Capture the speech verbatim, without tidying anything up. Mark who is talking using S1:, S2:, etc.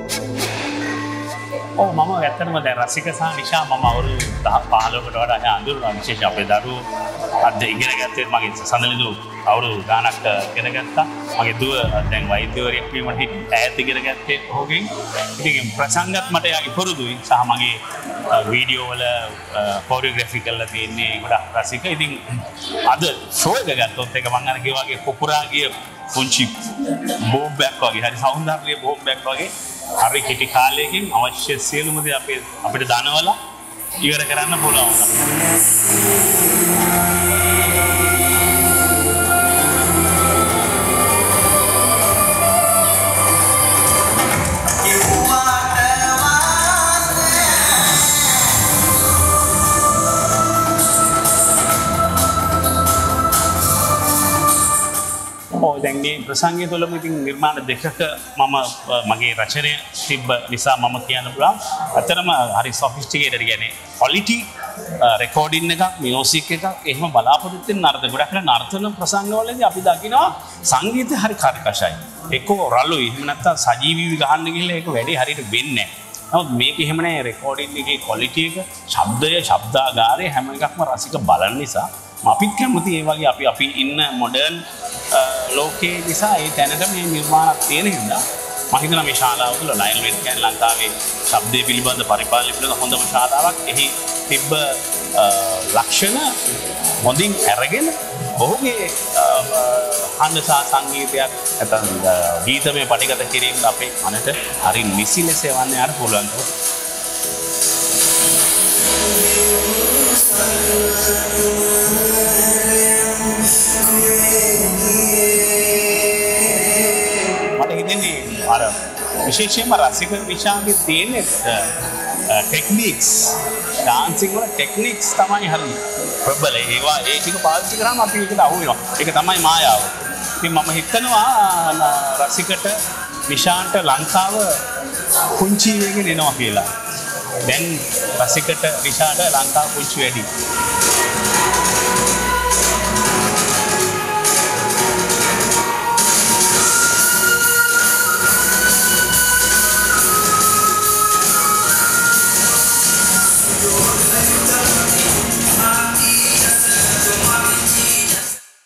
S1: ඔව් මම ඇත්තටම දැන් රසික සහ නිෂා මම අවුරුදු දහ පහළොවකට වඩා අඳුරනවා විශේෂ අපේ දරුවෝ අද ඉගෙන ගත්තේ මගේ සඳලිදු අවුරුදු ගානක් ඉගෙන ගත්තා. මගේ දුව දැන් වෛද්‍යවරියක් වීමට ඈත ඉගෙන ගත්තේ ඔහුගෙන්. ඉතින් ප්‍රසංගත් මට ඉපුරුදුයි සහ මගේ වීඩියෝ වල කොරියෝග්‍රැෆි කරලා තියෙන්නේ ගොඩක් රසික. ඉතින් අද ෂෝ එක ගත්තොත් ඒක මම අර කිව්වාගේ කොපුරා ගිය පුංචි බෝම්බයක් වගේ හරි සෞන්දර්ය බෝම්බයක් වගේ හරි කෙටි කාලයකින් අවශ්‍ය සියලුම දේ අපේ අපිට දනවලා ඉවර කරන්න පුළුවන්. දැන් මේ ප්‍රසංගය තුළම ඉතින් නිර්මාණ දෙකක මම මගේ රචනය තිබ්බ නිසා මම කියන්න පුළුවන් අතරම හරි සොෆිස්ටිකේටඩ් කියන්නේ ක්වොලිටි රෙකෝඩින් එකක් මියුසික් එකක් එහෙම බලාපොරොත්තු වෙන නර්තන ගොඩක් වෙන නර්තන ප්‍රසංගවලදී අපි දකිනවා සංගීතය හරි කර්කශයි එක්කෝ රළුයි එහෙම නැත්නම් සජීවීව ගහන්න ගිහලා ඒක වැඩි හරියට වෙන්නේ නැහැ. නමුත් මේක එහෙම නැහැ රෙකෝඩින් එකේ ක්වොලිටි එක ශබ්දය ශබ්දාගාරය හැම එකක්ම රසික බලන නිසා අපිත් කැමති ඒ වගේ අපි අපි ඉන්න මොඩර්න් ලෝකයේ නිසා ඒ තැනට මේ නිර්මාණයක් තියෙන හින්දා මම හිතනවා මේ ශාලාව තුළ ලයනල් වෙඩ් කියන්නේ ලංකාවේ ශබ්දයේ පිළිබඳ පරිපාලනය පිළිබඳ හොඳම ශාලාවක්. එහි තිබ්බ ලක්ෂණ හොඳින් අරගෙන ඔහුගේ හඬ සහ සංගීතයක් නැත්නම් ගීතමය පටිගත කිරීම අපේ මනට හරි නිසි ලෙස යවන්න යාර පුළුවන්. මට හිතෙන්නේ අර විශේෂයෙන්ම රසික විශාලගේ තියෙන ටෙක්නික්ස් ඩාන්සින් වල ටෙක්නික්ස් තමයි හරි ප්‍රබල. ඒවා ඒ ටික පාවිච්චි කරාම අපි ඒකට අහු වෙනවා. ඒක තමයි මායාව. ඉතින් මම හිතනවා රසිකට විශාන්ට ලංකාව කුංචි වෙගෙන එනවා කියලා. දැන් රසිකට විශාලට ලංකාව කුංචි වැඩි.